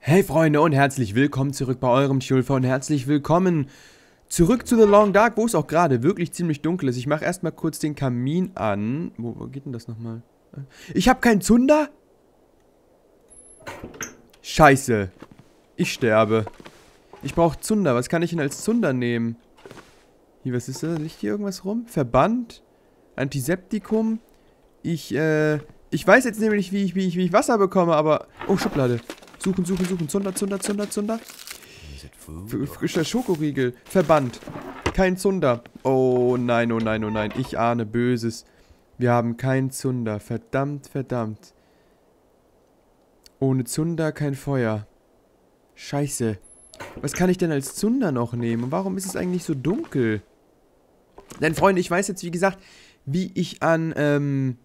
Hey Freunde und herzlich willkommen zurück bei eurem Schulfer und herzlich willkommen zurück zu The Long Dark, wo es auch gerade wirklich ziemlich dunkel ist. Ich mache erstmal kurz den Kamin an. Wo geht denn das nochmal? Ich habe keinen Zunder? Scheiße. Ich sterbe. Ich brauche Zunder. Was kann ich denn als Zunder nehmen? Hier, was ist das? Liegt hier irgendwas rum? Verband? Antiseptikum? Ich weiß jetzt nämlich, wie ich Wasser bekomme, aber... Oh, Schublade. Suchen. Zunder. Frischer Schokoriegel. Verband. Kein Zunder. Oh nein. Ich ahne Böses. Wir haben keinen Zunder. Verdammt. Ohne Zunder kein Feuer. Scheiße. Was kann ich denn als Zunder noch nehmen? Und warum ist es eigentlich so dunkel? Denn, Freunde, ich weiß jetzt, wie gesagt, wie ich an,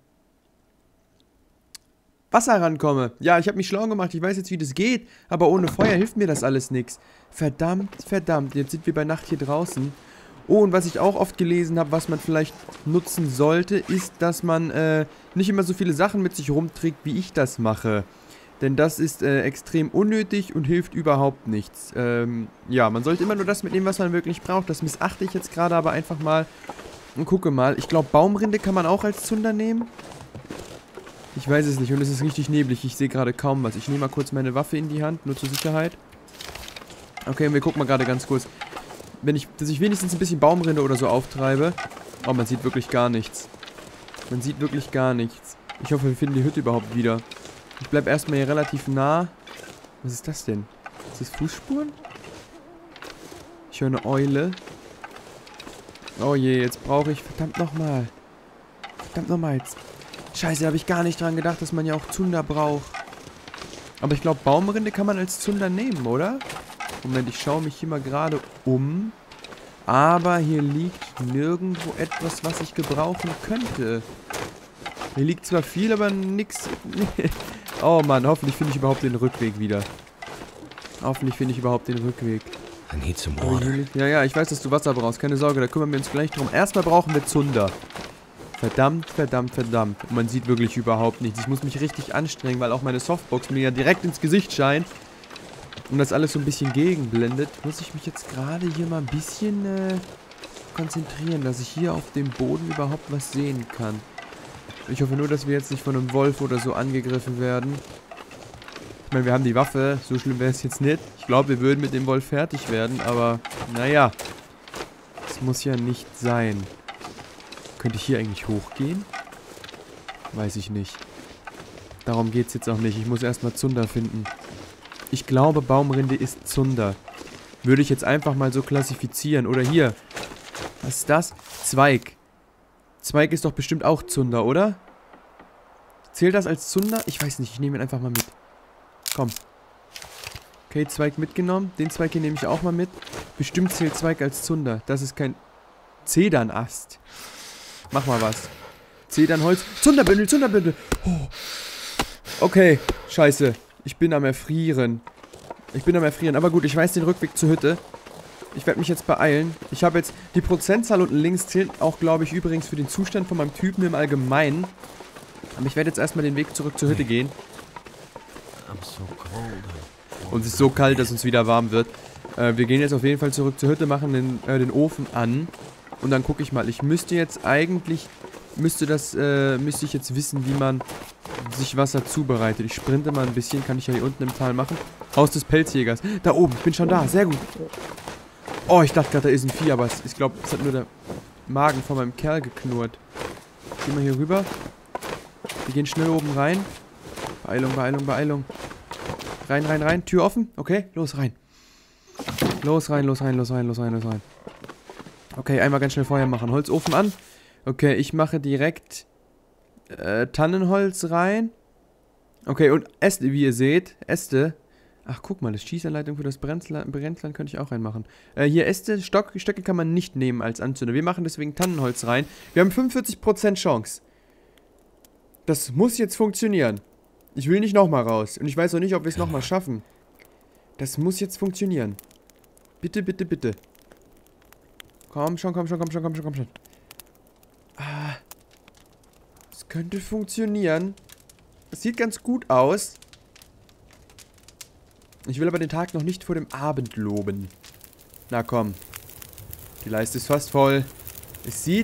Wasser rankomme. Ja, ich habe mich schlau gemacht. Ich weiß jetzt, wie das geht. Aber ohne Feuer hilft mir das alles nichts. Verdammt. Jetzt sind wir bei Nacht hier draußen. Oh, und was ich auch oft gelesen habe, was man vielleicht nutzen sollte, ist, dass man nicht immer so viele Sachen mit sich rumträgt, wie ich das mache. Denn das ist extrem unnötig und hilft überhaupt nichts. Ja, man sollte immer nur das mitnehmen, was man wirklich braucht. Das missachte ich jetzt gerade aber einfach mal. Und gucke mal. Ich glaube, Baumrinde kann man auch als Zunder nehmen. Ich weiß es nicht und es ist richtig neblig. Ich sehe gerade kaum was. Ich nehme mal kurz meine Waffe in die Hand, nur zur Sicherheit. Okay, und wir gucken mal gerade ganz kurz. Dass ich wenigstens ein bisschen Baumrinde oder so auftreibe. Oh, man sieht wirklich gar nichts. Ich hoffe, wir finden die Hütte überhaupt wieder. Ich bleibe erstmal hier relativ nah. Was ist das denn? Ist das Fußspuren? Ich höre eine Eule. Oh je, jetzt brauche ich... Verdammt nochmal. Jetzt... Scheiße, da habe ich gar nicht dran gedacht, dass man ja auch Zunder braucht. Aber ich glaube, Baumrinde kann man als Zunder nehmen, oder? Moment, ich schaue mich hier mal gerade um. Aber hier liegt nirgendwo etwas, was ich gebrauchen könnte. Hier liegt zwar viel, aber nix. Oh Mann, hoffentlich finde ich überhaupt den Rückweg wieder. I need some water. Ja, ich weiß, dass du Wasser brauchst. Keine Sorge, da kümmern wir uns gleich drum. Erstmal brauchen wir Zunder. Verdammt. Und man sieht wirklich überhaupt nichts. Ich muss mich richtig anstrengen, weil auch meine Softbox mir ja direkt ins Gesicht scheint. Und das alles so ein bisschen gegenblendet. Muss ich mich jetzt gerade hier mal ein bisschen konzentrieren, dass ich hier auf dem Boden überhaupt was sehen kann. Ich hoffe nur, dass wir jetzt nicht von einem Wolf oder so angegriffen werden. Ich meine, wir haben die Waffe. So schlimm wäre es jetzt nicht. Ich glaube, wir würden mit dem Wolf fertig werden, aber naja. Das muss ja nicht sein. Könnte ich hier eigentlich hochgehen? Weiß ich nicht. Darum geht es jetzt auch nicht. Ich muss erstmal Zunder finden. Ich glaube, Baumrinde ist Zunder. Würde ich jetzt einfach mal so klassifizieren. Oder hier. Was ist das? Zweig. Zweig ist doch bestimmt auch Zunder, oder? Zählt das als Zunder? Ich weiß nicht. Ich nehme ihn einfach mal mit. Komm. Okay, Zweig mitgenommen. Den Zweig hier nehme ich auch mal mit. Bestimmt zählt Zweig als Zunder. Das ist kein Zedernast. Mach mal was. Zedernholz. Zunderbündel. Oh. Okay, scheiße. Ich bin am Erfrieren. Aber gut, ich weiß den Rückweg zur Hütte. Ich werde mich jetzt beeilen. Ich habe jetzt... Die Prozentzahl unten links zählt auch, glaube ich, übrigens für den Zustand von meinem Typen im Allgemeinen. Aber ich werde jetzt erstmal den Weg zurück zur Hütte gehen. Und es ist so kalt, dass uns wieder warm wird. Wir gehen jetzt auf jeden Fall zurück zur Hütte, machen den Ofen an. Und dann gucke ich mal. Ich müsste jetzt eigentlich... Müsste ich jetzt wissen, wie man sich Wasser zubereitet. Ich sprinte mal ein bisschen. Kann ich ja hier unten im Tal machen. Haus des Pelzjägers. Da oben. Ich bin schon da. Sehr gut. Oh, ich dachte gerade, da ist ein Vieh. Aber ich glaube, es hat nur der Magen von meinem Kerl geknurrt. Gehen wir hier rüber. Wir gehen schnell oben rein. Beeilung. Rein. Tür offen. Okay, los rein. Los rein. Okay, einmal ganz schnell Feuer machen. Holzofen an. Okay, ich mache direkt Tannenholz rein. Okay, und Äste, wie ihr seht. Äste. Ach, guck mal, das Schießanleitung für das Brennland könnte ich auch reinmachen. Hier Äste, Stöcke kann man nicht nehmen als Anzünder. Wir machen deswegen Tannenholz rein. Wir haben 45% Chance. Das muss jetzt funktionieren. Ich will nicht nochmal raus. Und ich weiß auch nicht, ob wir es nochmal schaffen. Das muss jetzt funktionieren. Bitte. Komm schon. Ah. Es könnte funktionieren. Es sieht ganz gut aus. Ich will aber den Tag noch nicht vor dem Abend loben. Na komm. Die Leiste ist fast voll. Es sieht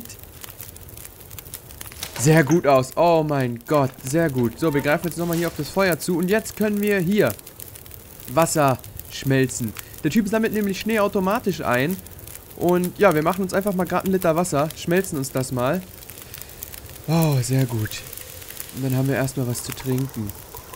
sehr gut aus. Oh mein Gott, sehr gut. So, wir greifen jetzt nochmal hier auf das Feuer zu. Und jetzt können wir hier Wasser schmelzen. Der Typ sammelt nämlich Schnee automatisch ein. Und ja, wir machen uns einfach mal gerade 1 Liter Wasser. Schmelzen uns das mal. Oh, sehr gut. Und dann haben wir erstmal was zu trinken.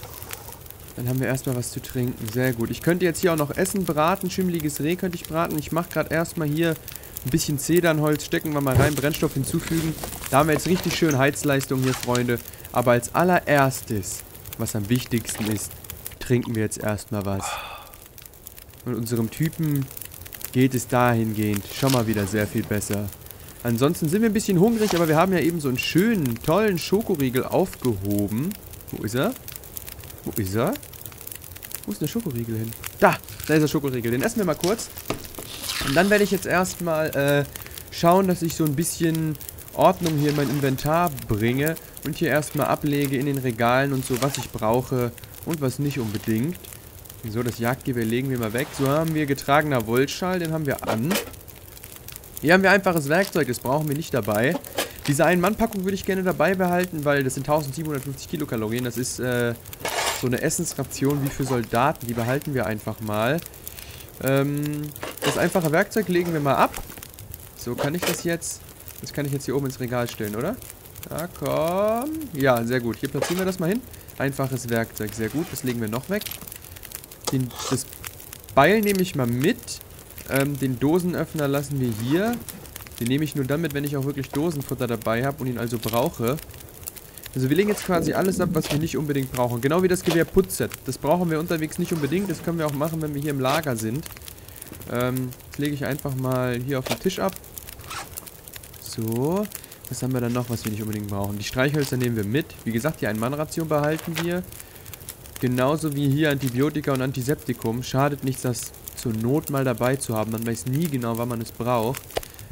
Sehr gut. Ich könnte jetzt hier auch noch Essen braten. Schimmeliges Reh könnte ich braten. Ich mache gerade erstmal hier ein bisschen Zedernholz. Stecken wir mal rein. Brennstoff hinzufügen. Da haben wir jetzt richtig schön Heizleistung hier, Freunde. Aber als allererstes, was am wichtigsten ist, trinken wir jetzt erstmal was. Und unserem Typen geht es dahingehend schon mal wieder sehr viel besser. Ansonsten sind wir ein bisschen hungrig, aber wir haben ja eben so einen schönen, tollen Schokoriegel aufgehoben. Wo ist er? Wo ist er? Wo ist der Schokoriegel hin? Da ist der Schokoriegel. Den essen wir mal kurz. Und dann werde ich jetzt erstmal schauen, dass ich so ein bisschen Ordnung hier in mein Inventar bringe. Und hier erstmal ablege in den Regalen und so, was ich brauche und was nicht unbedingt. So, das Jagdgewehr legen wir mal weg. So haben wir getragener Wollschal, den haben wir an. Hier haben wir einfaches Werkzeug, das brauchen wir nicht dabei. Diese Ein-Mann-Packung würde ich gerne dabei behalten, weil das sind 1750 Kilokalorien. Das ist so eine Essensration wie für Soldaten, die behalten wir einfach mal. Das einfache Werkzeug legen wir mal ab. So, kann ich das jetzt... Das kann ich jetzt hier oben ins Regal stellen, oder? Ja, komm. Ja, sehr gut. Hier platzieren wir das mal hin. Einfaches Werkzeug, sehr gut. Das legen wir noch weg. Das Beil nehme ich mal mit. Den Dosenöffner lassen wir hier. Den nehme ich nur dann mit, wenn ich auch wirklich Dosenfutter dabei habe und ihn also brauche. Also wir legen jetzt quasi alles ab, was wir nicht unbedingt brauchen. Genau wie das Gewehr Putzset. Das brauchen wir unterwegs nicht unbedingt. Das können wir auch machen, wenn wir hier im Lager sind. Das lege ich einfach mal hier auf den Tisch ab. So. Was haben wir dann noch, was wir nicht unbedingt brauchen? Die Streichhölzer nehmen wir mit. Wie gesagt, die Ein-Mann-Ration behalten wir. Genauso wie hier Antibiotika und Antiseptikum. Schadet nichts, das zur Not mal dabei zu haben. Man weiß nie genau, wann man es braucht.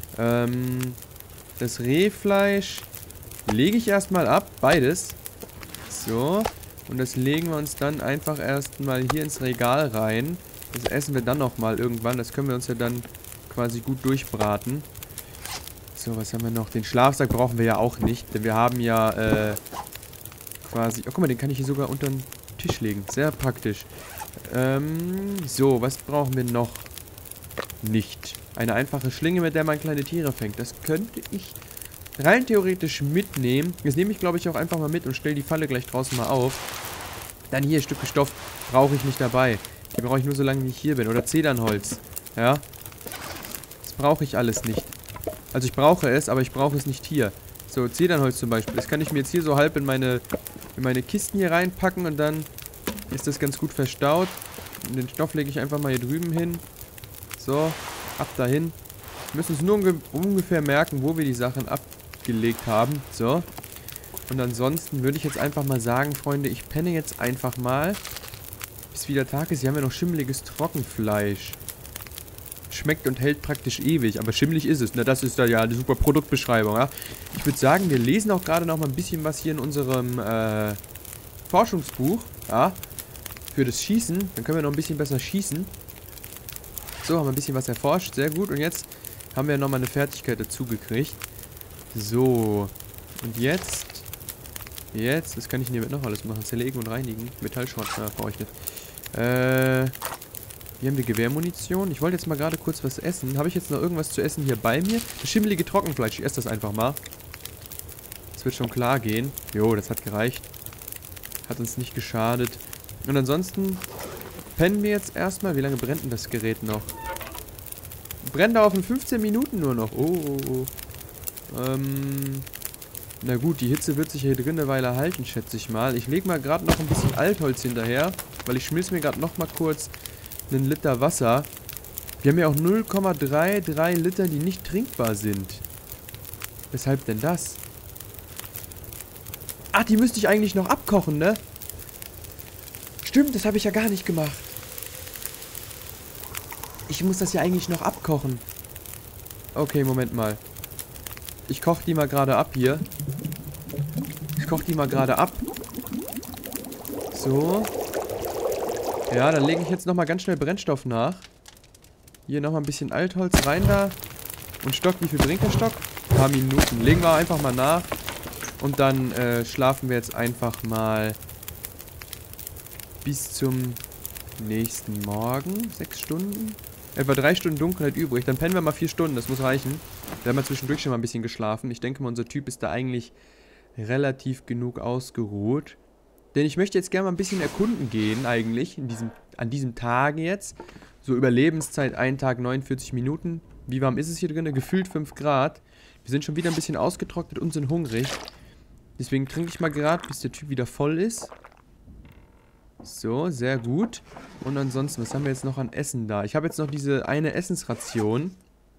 Das Rehfleisch lege ich erstmal ab. Beides. So. Und das legen wir uns dann einfach erstmal hier ins Regal rein. Das essen wir dann nochmal irgendwann. Das können wir uns ja dann quasi gut durchbraten. So, was haben wir noch? Den Schlafsack brauchen wir ja auch nicht. Denn wir haben ja quasi... Oh, guck mal, den kann ich hier sogar unter den Tisch legen. Sehr praktisch. So, was brauchen wir noch? Nicht. Eine einfache Schlinge, mit der man kleine Tiere fängt. Das könnte ich rein theoretisch mitnehmen. Das nehme ich, glaube ich, auch einfach mal mit und stelle die Falle gleich draußen mal auf. Dann hier, Stücke Stoff brauche ich nicht dabei. Die brauche ich nur so lange, wie ich hier bin. Oder Zedernholz. Ja. Das brauche ich alles nicht. Also ich brauche es, aber ich brauche es nicht hier. So, Zedernholz zum Beispiel. Das kann ich mir jetzt hier so halb in meine Kisten hier reinpacken und dann ist das ganz gut verstaut. Und den Stoff lege ich einfach mal hier drüben hin. So, ab dahin. Wir müssen uns nur ungefähr merken, wo wir die Sachen abgelegt haben. So. Und ansonsten würde ich jetzt einfach mal sagen, Freunde, ich penne jetzt einfach mal, bis wieder Tag ist. Hier haben wir noch schimmeliges Trockenfleisch. Schmeckt und hält praktisch ewig, aber schimmelig ist es. Na, das ist da ja eine super Produktbeschreibung, ja. Ich würde sagen, wir lesen auch gerade noch mal ein bisschen was hier in unserem Forschungsbuch, ja. Für das Schießen. Dann können wir noch ein bisschen besser schießen. So, haben wir ein bisschen was erforscht. Sehr gut. Und jetzt haben wir nochmal eine Fertigkeit dazu gekriegt. So. Und jetzt, das kann ich hiermit noch alles machen. Zerlegen und reinigen. Metallschrott, brauche ich nicht. Hier haben wir Gewehrmunition. Ich wollte jetzt mal gerade kurz was essen. Habe ich jetzt noch irgendwas zu essen hier bei mir? Das schimmelige Trockenfleisch. Ich esse das einfach mal. Das wird schon klar gehen. Jo, das hat gereicht. Hat uns nicht geschadet. Und ansonsten pennen wir jetzt erstmal. Wie lange brennt denn das Gerät noch? Brennt da auf in 15 Minuten nur noch. Oh. Na gut, die Hitze wird sich hier drin eine Weile halten, schätze ich mal. Ich lege mal gerade noch ein bisschen Altholz hinterher, weil ich schmilze mir gerade noch mal kurz einen Liter Wasser. Wir haben ja auch 0,33 Liter, die nicht trinkbar sind. Weshalb denn das? Ach, die müsste ich eigentlich noch abkochen, ne? Stimmt, das habe ich ja gar nicht gemacht. Ich muss das ja eigentlich noch abkochen. Okay, Moment mal. Ich koche die mal gerade ab hier. So. Ja, dann lege ich jetzt nochmal ganz schnell Brennstoff nach. Hier nochmal ein bisschen Altholz rein da. Und Stock, wie viel bringt der Stock? Ein paar Minuten. Legen wir einfach mal nach. Und dann schlafen wir jetzt einfach mal bis zum nächsten Morgen. 6 Stunden. Etwa 3 Stunden Dunkelheit übrig. Dann pennen wir mal 4 Stunden. Das muss reichen. Wir haben ja zwischendurch schon mal ein bisschen geschlafen. Ich denke mal, unser Typ ist da eigentlich relativ genug ausgeruht. Denn ich möchte jetzt gerne mal ein bisschen erkunden gehen, eigentlich, an diesem Tag jetzt. So Überlebenszeit, 1 Tag, 49 Minuten. Wie warm ist es hier drin? Gefühlt 5 Grad. Wir sind schon wieder ein bisschen ausgetrocknet und sind hungrig. Deswegen trinke ich mal gerade, bis der Typ wieder voll ist. So, sehr gut. Und ansonsten, was haben wir jetzt noch an Essen da? Ich habe jetzt noch diese eine Essensration.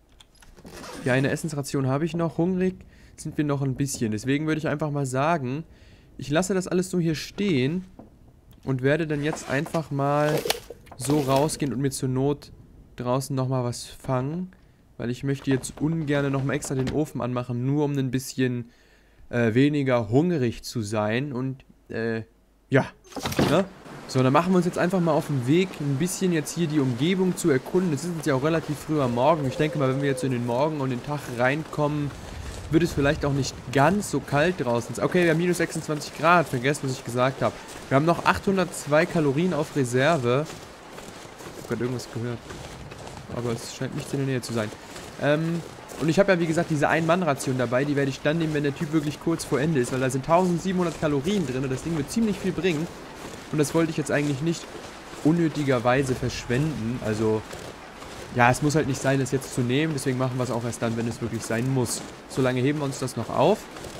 Die eine Essensration habe ich noch. Hungrig sind wir noch ein bisschen. Deswegen würde ich einfach mal sagen, ich lasse das alles so hier stehen und werde dann jetzt einfach mal so rausgehen und mir zur Not draußen nochmal was fangen. Weil ich möchte jetzt ungern nochmal extra den Ofen anmachen, nur um ein bisschen weniger hungrig zu sein. Und ja, ne? So, dann machen wir uns jetzt einfach mal auf den Weg, ein bisschen jetzt hier die Umgebung zu erkunden. Es ist jetzt ja auch relativ früh am Morgen. Ich denke mal, wenn wir jetzt in den Morgen und den Tag reinkommen, wird es vielleicht auch nicht ganz so kalt draußen. Okay, wir haben minus 26 Grad. Vergesst, was ich gesagt habe. Wir haben noch 802 Kalorien auf Reserve. Ich habe gerade irgendwas gehört. Aber es scheint nicht in der Nähe zu sein. Und ich habe ja, wie gesagt, diese Ein-Mann-Ration dabei. Die werde ich dann nehmen, wenn der Typ wirklich kurz vor Ende ist. Weil da sind 1700 Kalorien drin. Und das Ding wird ziemlich viel bringen. Und das wollte ich jetzt eigentlich nicht unnötigerweise verschwenden. Also, ja, es muss halt nicht sein, das jetzt zu nehmen. Deswegen machen wir es auch erst dann, wenn es wirklich sein muss. Solange heben wir uns das noch auf.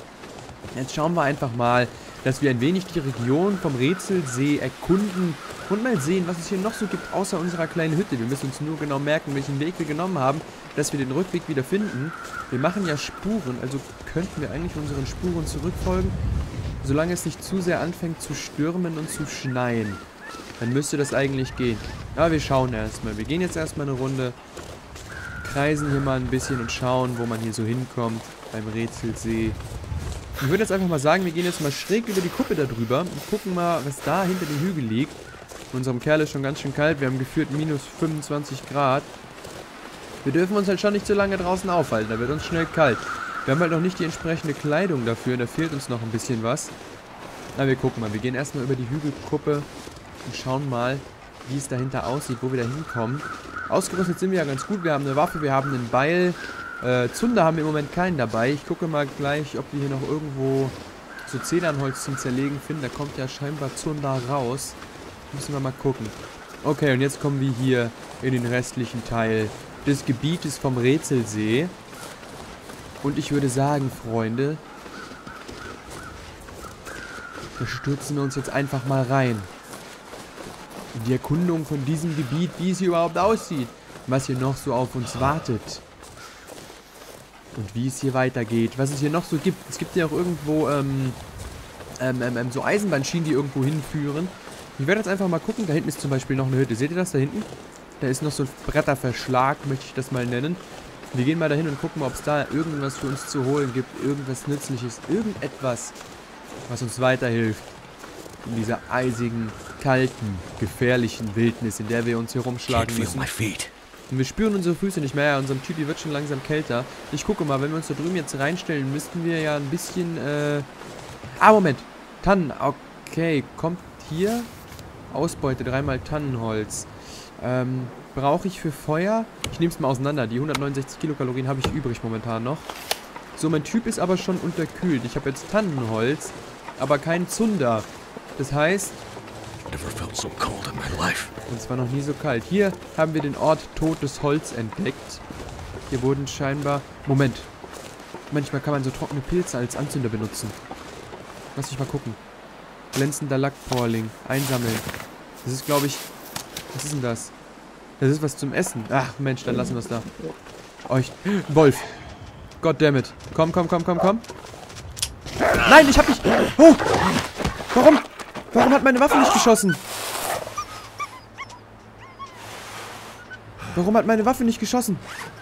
Jetzt schauen wir einfach mal, dass wir ein wenig die Region vom Rätselsee erkunden und mal sehen, was es hier noch so gibt, außer unserer kleinen Hütte. Wir müssen uns nur genau merken, welchen Weg wir genommen haben, dass wir den Rückweg wieder finden. Wir machen ja Spuren, also könnten wir eigentlich unseren Spuren zurückfolgen. Solange es nicht zu sehr anfängt zu stürmen und zu schneien, dann müsste das eigentlich gehen. Aber wir schauen erstmal. Wir gehen jetzt erstmal eine Runde, kreisen hier mal ein bisschen und schauen, wo man hier so hinkommt beim Rätselsee. Ich würde jetzt einfach mal sagen, wir gehen jetzt mal schräg über die Kuppe da drüber und gucken mal, was da hinter dem Hügel liegt. Unserem Kerl ist schon ganz schön kalt. Wir haben geführt minus 25 Grad. Wir dürfen uns halt schon nicht so lange draußen aufhalten. Da wird uns schnell kalt. Wir haben halt noch nicht die entsprechende Kleidung dafür. Da fehlt uns noch ein bisschen was. Na, wir gucken mal. Wir gehen erstmal über die Hügelkuppe und schauen mal, wie es dahinter aussieht, wo wir da hinkommen. Ausgerüstet sind wir ja ganz gut. Wir haben eine Waffe, wir haben einen Beil. Zunder haben wir im Moment keinen dabei. Ich gucke mal gleich, ob wir hier noch irgendwo so Zedernholz zum Zerlegen finden. Da kommt ja scheinbar Zunder raus. Müssen wir mal gucken. Okay, und jetzt kommen wir hier in den restlichen Teil des Gebietes vom Rätselsee. Und ich würde sagen, Freunde, da stürzen wir uns jetzt einfach mal rein. In die Erkundung von diesem Gebiet, wie es hier überhaupt aussieht. Was hier noch so auf uns wartet. Und wie es hier weitergeht. Was es hier noch so gibt. Es gibt ja auch irgendwo so Eisenbahnschienen, die irgendwo hinführen. Ich werde jetzt einfach mal gucken. Da hinten ist zum Beispiel noch eine Hütte. Seht ihr das da hinten? Da ist noch so ein Bretterverschlag, möchte ich das mal nennen. Wir gehen mal dahin und gucken, ob es da irgendwas für uns zu holen gibt. Irgendwas Nützliches. Irgendetwas, was uns weiterhilft. In dieser eisigen, kalten, gefährlichen Wildnis, in der wir uns hier rumschlagen müssen. Und wir spüren unsere Füße nicht mehr. Ja, unserem Typi wird schon langsam kälter. Ich gucke mal, wenn wir uns da drüben jetzt reinstellen, müssten wir ja ein bisschen, Moment. Tannen. Okay, kommt hier. Ausbeute, 3-mal Tannenholz. Brauche ich für Feuer? Ich nehme es mal auseinander. Die 169 Kilokalorien habe ich übrig momentan noch. So, mein Typ ist aber schon unterkühlt. Ich habe jetzt Tannenholz, aber kein Zunder. Das heißt, und zwar noch nie so kalt. Hier haben wir den Ort Totes Holz entdeckt. Hier wurden scheinbar... Moment. Manchmal kann man so trockene Pilze als Anzünder benutzen. Lass mich mal gucken. Glänzender Lackporling. Einsammeln. Das ist, glaube ich... Was ist denn das? Das ist was zum Essen. Ach, Mensch, dann lassen wir es da. Oh, Wolf. Goddammit. Komm. Nein, ich hab nicht... Oh! Warum? Warum hat meine Waffe nicht geschossen? Warum hat meine Waffe nicht geschossen?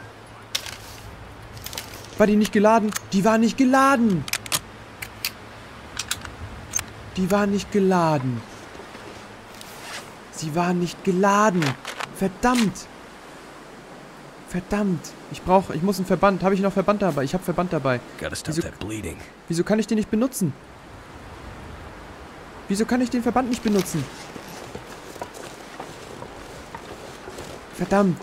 War die nicht geladen? Die war nicht geladen. Die war nicht geladen. Sie waren nicht geladen. Verdammt. Verdammt. Ich muss einen Verband. Habe ich noch Verband dabei? Ich habe Verband dabei. Wieso kann ich den nicht benutzen? Wieso kann ich den Verband nicht benutzen? Verdammt.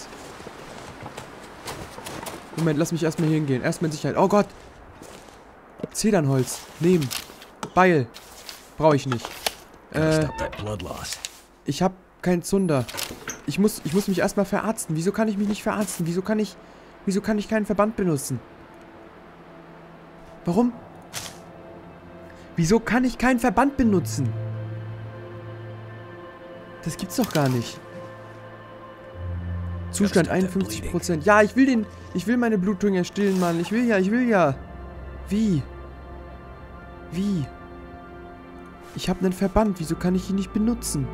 Moment, lass mich erstmal hier hingehen. Erstmal in Sicherheit. Oh Gott. Zedernholz. Nehmen. Beil. Brauche ich nicht. Ich habe keinen Zunder. Ich muss mich erstmal verarzten. Wieso kann ich mich nicht verarzten? Wieso kann ich keinen Verband benutzen? Warum? Wieso kann ich keinen Verband benutzen? Das gibt's doch gar nicht. Zustand 51%. Ja, ich will meine Blutung ja stillen, Mann. Ich will ja. Wie? Ich habe einen Verband. Wieso kann ich ihn nicht benutzen?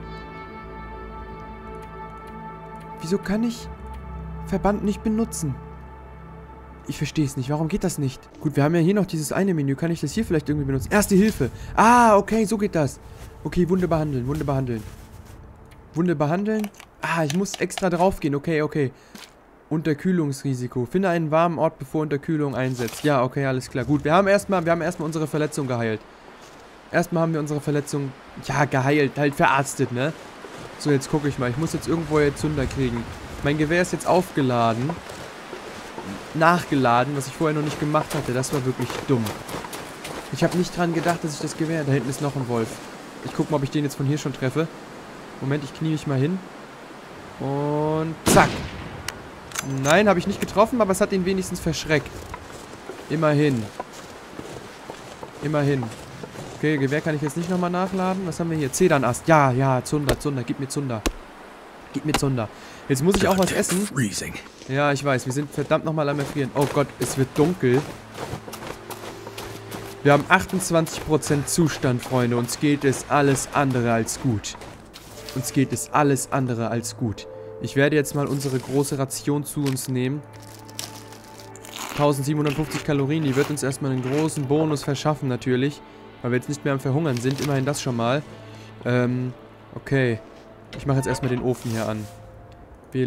Wieso kann ich Verband nicht benutzen? Ich verstehe es nicht. Warum geht das nicht? Gut, wir haben ja hier noch dieses eine Menü. Kann ich das hier vielleicht irgendwie benutzen? Erste Hilfe. Ah, okay, so geht das. Okay, Wunde behandeln. Ah, ich muss extra drauf gehen. Okay. Unterkühlungsrisiko. Finde einen warmen Ort, bevor Unterkühlung einsetzt. Ja, okay, alles klar. Gut, wir haben erstmal unsere Verletzung geheilt. Erstmal haben wir unsere Verletzung, ja, geheilt, halt verarztet, ne? So, jetzt gucke ich mal. Ich muss jetzt irgendwo jetzt Zunder kriegen. Mein Gewehr ist jetzt aufgeladen. Nachgeladen, was ich vorher noch nicht gemacht hatte. Das war wirklich dumm. Ich habe nicht dran gedacht, dass ich das Gewehr... Da hinten ist noch ein Wolf. Ich gucke mal, ob ich den jetzt von hier schon treffe. Moment, ich knie mich mal hin. Und zack. Nein, habe ich nicht getroffen, aber es hat ihn wenigstens verschreckt. Immerhin. Okay, Gewehr kann ich jetzt nicht nochmal nachladen. Was haben wir hier? Zedernast. Ja, Zunder. Gib mir Zunder. Jetzt muss ich auch was essen. Ja, ich weiß. Wir sind verdammt nochmal am Erfrieren. Oh Gott, es wird dunkel. Wir haben 28% Zustand, Freunde. Uns geht es alles andere als gut. Ich werde jetzt mal unsere große Ration zu uns nehmen. 1750 Kalorien. Die wird uns erstmal einen großen Bonus verschaffen, natürlich. Weil wir jetzt nicht mehr am Verhungern sind. Immerhin das schon mal. Okay. Ich mache jetzt erstmal den Ofen hier an. Wir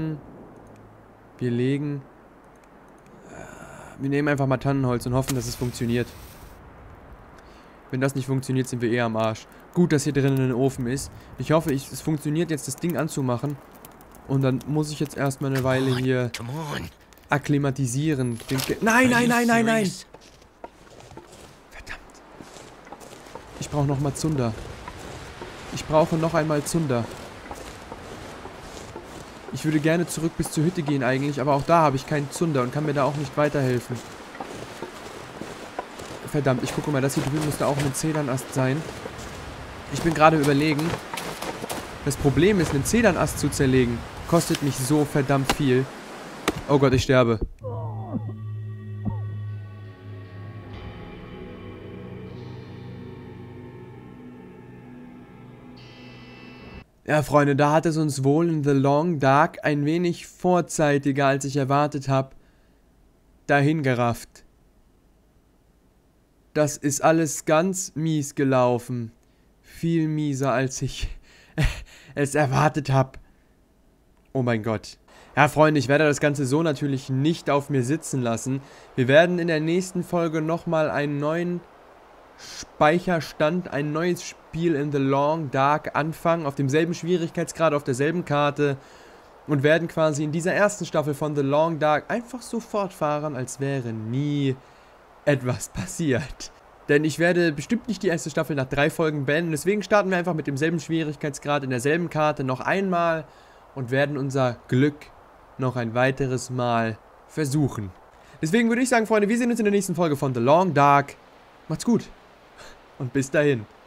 nehmen einfach mal Tannenholz und hoffen, dass es funktioniert. Wenn das nicht funktioniert, sind wir eher am Arsch. Gut, dass hier drinnen ein Ofen ist. Ich hoffe, es funktioniert jetzt, das Ding anzumachen. Und dann muss ich jetzt erstmal eine Weile hier akklimatisieren. Nein! Verdammt. Ich brauche nochmal Zunder. Ich brauche noch einmal Zunder. Ich würde gerne zurück bis zur Hütte gehen eigentlich, aber auch da habe ich keinen Zunder und kann mir da auch nicht weiterhelfen. Verdammt, ich gucke mal, das hier drüben müsste auch ein Zedernast sein. Ich bin gerade überlegen. Das Problem ist, einen Zedernast zu zerlegen, kostet mich so verdammt viel. Oh Gott, ich sterbe. Ja, Freunde, da hat es uns wohl in The Long Dark ein wenig vorzeitiger, als ich erwartet habe, dahin gerafft. Das ist alles ganz mies gelaufen. Viel mieser, als ich es erwartet habe. Oh mein Gott. Ja, Freunde, ich werde das Ganze so natürlich nicht auf mir sitzen lassen. Wir werden in der nächsten Folge nochmal einen neuen Speicherstand, ein neues Spiel in The Long Dark anfangen, auf demselben Schwierigkeitsgrad, auf derselben Karte und werden quasi in dieser ersten Staffel von The Long Dark einfach so fortfahren, als wäre nie etwas passiert. Denn ich werde bestimmt nicht die erste Staffel nach 3 Folgen beenden, deswegen starten wir einfach mit demselben Schwierigkeitsgrad in derselben Karte noch einmal und werden unser Glück noch ein weiteres Mal versuchen. Deswegen würde ich sagen, Freunde, wir sehen uns in der nächsten Folge von The Long Dark. Macht's gut und bis dahin.